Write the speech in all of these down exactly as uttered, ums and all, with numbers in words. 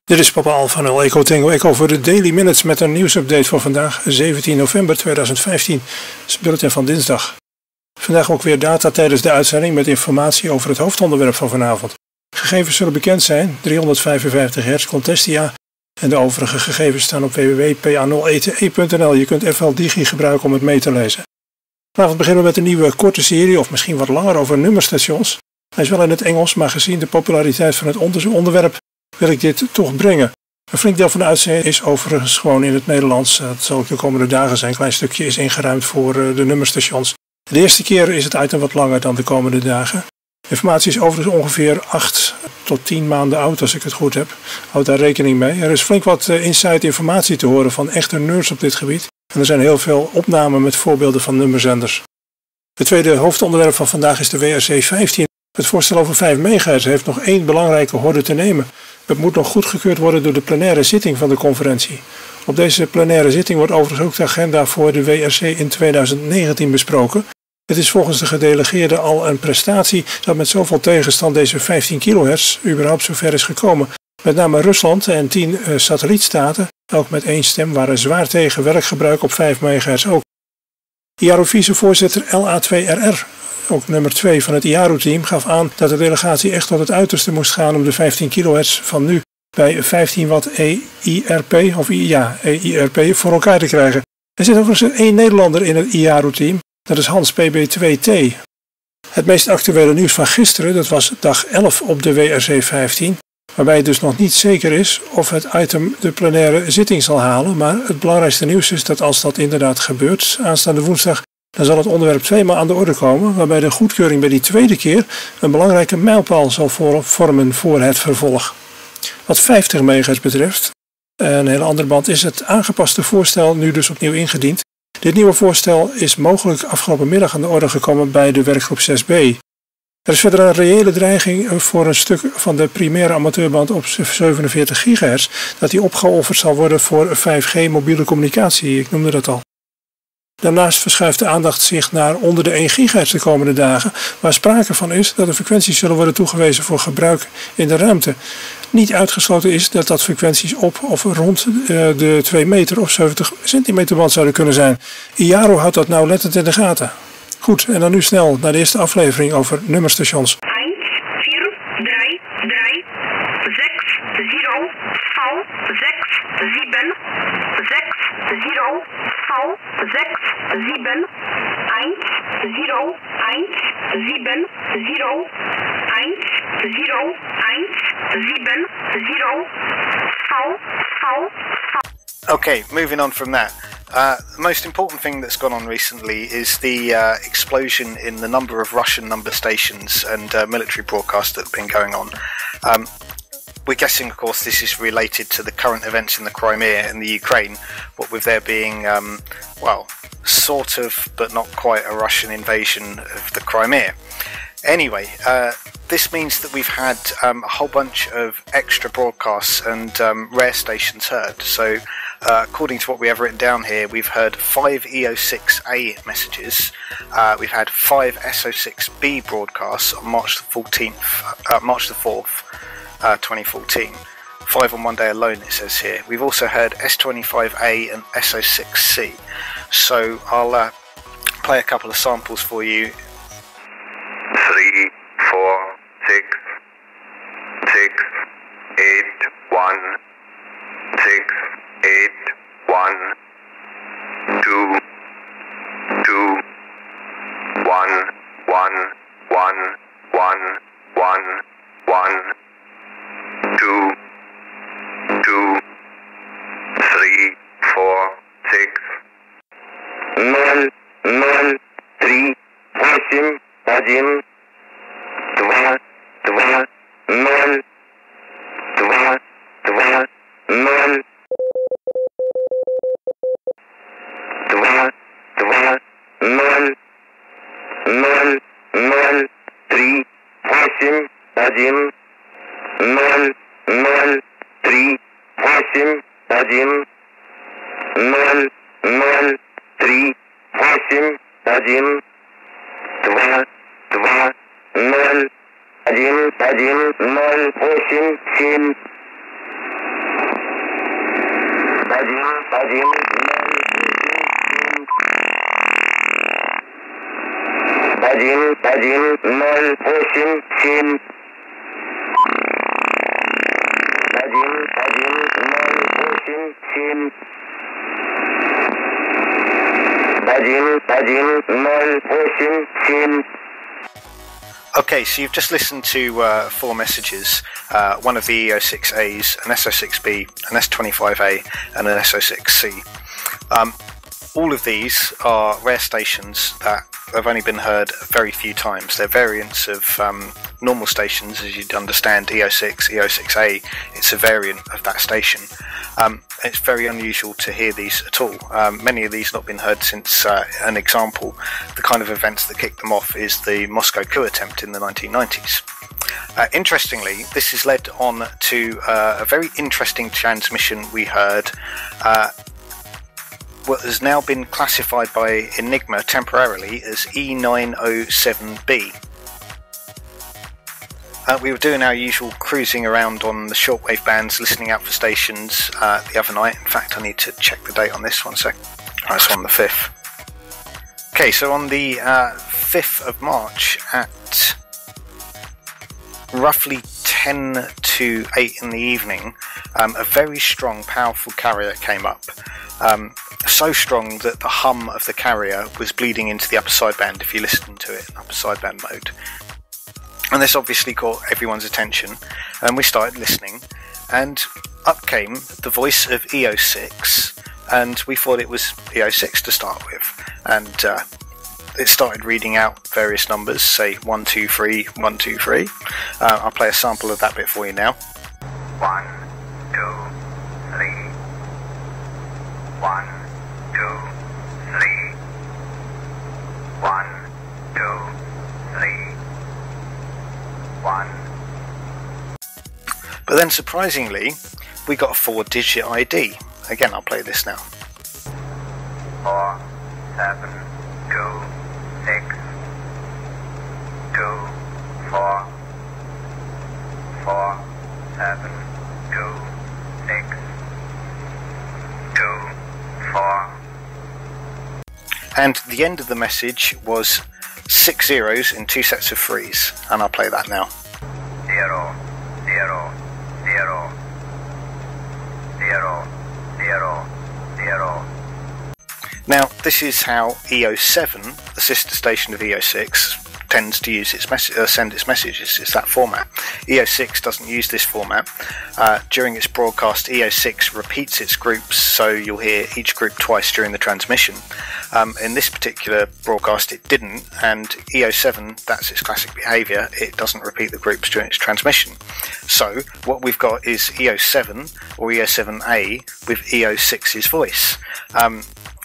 Dit is Papa Alpha nul Echo Tango Echo voor de Daily Minutes met een nieuwsupdate voor vandaag zeventien november tweeduizend vijftien. Dat is het bulletin van dinsdag. Vandaag ook weer data tijdens de uitzending met informatie over het hoofdonderwerp van vanavond. Gegevens zullen bekend zijn, driehonderdvijfenvijftig hertz Contestia en de overige gegevens staan op w w w punt p a nul e t e punt n l. Je kunt F L Digi gebruiken om het mee te lezen. Vanavond beginnen we met een nieuwe korte serie of misschien wat langer over nummerstations. Hij is wel in het Engels, maar gezien de populariteit van het onderwerp wil ik dit toch brengen. Een flink deel van de uitzending is overigens gewoon in het Nederlands. Dat zal ook de komende dagen zijn. Een klein stukje is ingeruimd voor de nummerstations. De eerste keer is het item wat langer dan de komende dagen. Informatie is overigens ongeveer acht tot tien maanden oud als ik het goed heb. Houd daar rekening mee. Er is flink wat inside informatie te horen van echte nerds op dit gebied. En er zijn heel veel opnamen met voorbeelden van nummerzenders. Het tweede hoofdonderwerp van vandaag is de W R C vijftien. Het voorstel over vijf megahertz heeft nog één belangrijke horde te nemen. Het moet nog goedgekeurd worden door de plenaire zitting van de conferentie. Op deze plenaire zitting wordt overigens ook de agenda voor de W R C in tweeduizend negentien besproken. Het is volgens de gedelegeerden al een prestatie dat met zoveel tegenstand deze vijftien kilohertz überhaupt zover is gekomen. Met name Rusland en tien uh, satellietstaten, elk met één stem, waren zwaar tegen werkgebruik op vijf megahertz ook. I A R O-vicevoorzitter L A twee R R, ook nummer twee van het I A R O-team, gaf aan dat de delegatie echt tot het uiterste moest gaan om de vijftien kilohertz van nu bij vijftien watt E I R P, of ja, E I R P voor elkaar te krijgen. Er zit overigens één Nederlander in het I A R O-team, dat is Hans P B twee T. Het meest actuele nieuws van gisteren, dat was dag elf op de W R C vijftien, waarbij het dus nog niet zeker is of het item de plenaire zitting zal halen, maar het belangrijkste nieuws is dat als dat inderdaad gebeurt, aanstaande woensdag, dan zal het onderwerp tweemaal aan de orde komen, waarbij de goedkeuring bij die tweede keer een belangrijke mijlpaal zal vormen voor het vervolg. Wat vijftig megahertz betreft, een hele andere band, is het aangepaste voorstel nu dus opnieuw ingediend. Dit nieuwe voorstel is mogelijk afgelopen middag aan de orde gekomen bij de werkgroep zes B. Er is verder een reële dreiging voor een stuk van de primaire amateurband op zevenenveertig gigahertz dat die opgeofferd zal worden voor vijf G mobiele communicatie, ik noemde dat al. Daarnaast verschuift de aandacht zich naar onder de één gigahertz de komende dagen, waar sprake van is dat de frequenties zullen worden toegewezen voor gebruik in de ruimte. Niet uitgesloten is dat dat frequenties op of rond de twee meter of zeventig centimeter band zouden kunnen zijn. I A R O houdt dat nauwlettend in de gaten. Goed, en dan nu snel naar de eerste aflevering over nummerstations. één, vier, drie, drie, zes, zero, vijf, zes, zeven, zes, zero, vijf, zes, zeven, één, zero, één, zeven, zero, één, zero, één, zeven, zero, vijf, vijf, vijf. Okay, moving on from that. Uh, the most important thing that's gone on recently is the uh, explosion in the number of Russian number stations and uh, military broadcasts that have been going on. Um, we're guessing, of course, this is related to the current events in the Crimea and the Ukraine, what with there being, um, well, sort of, but not quite a Russian invasion of the Crimea. Anyway, uh, this means that we've had um, a whole bunch of extra broadcasts and um, rare stations heard. So, uh, according to what we have written down here, we've heard five E O six A messages. Uh, we've had five S O six B broadcasts on March the fourteenth, uh, March the fourth, uh, twenty fourteen. Five on one day alone, it says here. We've also heard S twenty-five A and S O six C. So I'll uh, play a couple of samples for you. Three, four, six, six, eight, one, six, eight, one, two, two, one, one, one, one, one, one, two, two, three, four, six, nine, nine, three, восемь, один, два, два, ноль, два, два, ноль, два, два, ноль, ноль, ноль, три, восемь, один, ноль, ноль, три, восемь, один, ноль, ноль, три, восемь, один, два, два, ноль, один, один, ноль, восемь, семь, один, один, один, один, ноль, восемь, семь. Один, один, ноль, восемь, семь. Один, один, ноль, восемь, семь. Okay, so you've just listened to uh, four messages, uh, one of the E O six A's, an S O six B, an S twenty-five A, and an S O six C. Um, all of these are rare stations that have only been heard very few times. They're variants of um, normal stations, as you'd understand, E O six, E O six A, it's a variant of that station. Um, it's very unusual to hear these at all. Um, many of these not been heard since, uh, an example, the kind of events that kicked them off is the Moscow coup attempt in the nineteen nineties. Uh, interestingly, this has led on to uh, a very interesting transmission we heard, uh, what has now been classified by Enigma temporarily as E nine oh seven B. Uh, we were doing our usual cruising around on the shortwave bands, listening out for stations uh, the other night. In fact, I need to check the date on this one sec. Oh, it's on the fifth. Okay, so on the uh, fifth of March at roughly ten to eight in the evening, um, a very strong, powerful carrier came up. Um, so strong that the hum of the carrier was bleeding into the upper sideband if you listened to it in upper sideband mode. And this obviously caught everyone's attention, and we started listening, and up came the voice of E O six, and we thought it was E O six to start with, and uh, it started reading out various numbers, say one two three, one two three. Uh, I'll play a sample of that bit for you now. One, two, three. One, two, three. One, two, three. One. But then surprisingly, we got a four-digit I D. Again, I'll play this now. Four, seven, two, six, two, four, four, seven, two, six, two, four. And the end of the message was six zeros in two sets of threes, and I'll play that now. Zero, zero, zero, zero, zero, zero. Now, this is how E O seven, the sister station of E O six, tends to use its mess- uh, send its messages. It's that format. E O six doesn't use this format. Uh, during its broadcast, E O six repeats its groups, so you'll hear each group twice during the transmission. Um, in this particular broadcast, it didn't, and E O seven, that's its classic behaviour, it doesn't repeat the groups during its transmission. So, what we've got is E O seven, or E O seven A, with E O six's voice. Um,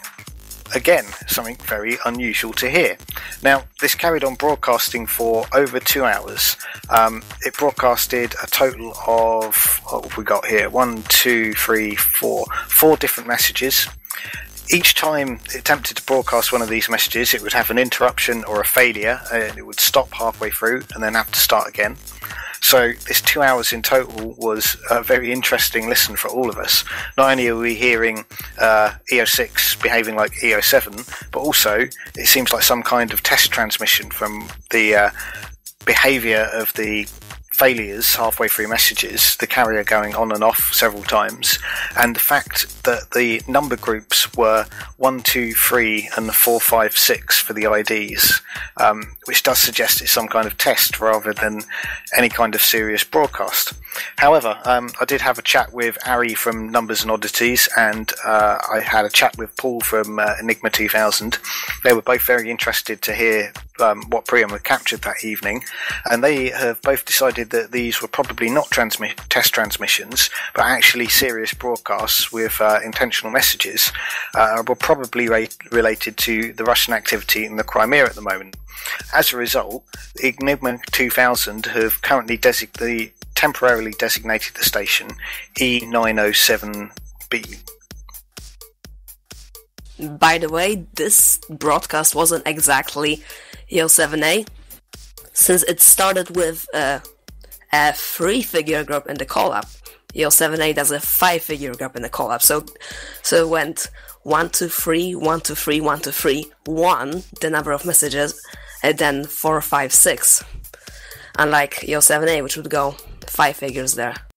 Again, something very unusual to hear. Now, this carried on broadcasting for over two hours. Um, it broadcasted a total of, what have we got here? One, two, three, four. Four different messages. Each time it attempted to broadcast one of these messages, it would have an interruption or a failure, and it would stop halfway through and then have to start again. So this two hours in total was a very interesting listen for all of us. Not only are we hearing uh, E O six behaving like E O seven, but also it seems like some kind of test transmission from the uh, behaviour of the failures halfway through messages, the carrier going on and off several times, and the fact that the number groups were one, two, three and four, five, six for the I Ds, um, which does suggest it's some kind of test rather than any kind of serious broadcast. However, um, I did have a chat with Ari from Numbers and Oddities, and uh, I had a chat with Paul from uh, Enigma two thousand. They were both very interested to hear um, what Priam had captured that evening, and they have both decided that these were probably not transmi- test transmissions, but actually serious broadcasts with uh, intentional messages, uh, were probably ra- related to the Russian activity in the Crimea at the moment. As a result, Enigma two thousand have currently designated temporarily designated the station E nine oh seven B. By the way, this broadcast wasn't exactly E O seven A, since it started with a, a three-figure group in the call-up. E O seven A does a five-figure gap in the call-up. So, so it went one, two, three, one, two, three, one, two, three, one, the number of messages, and then four, five, six. Unlike E O seven A, which would go five figures there.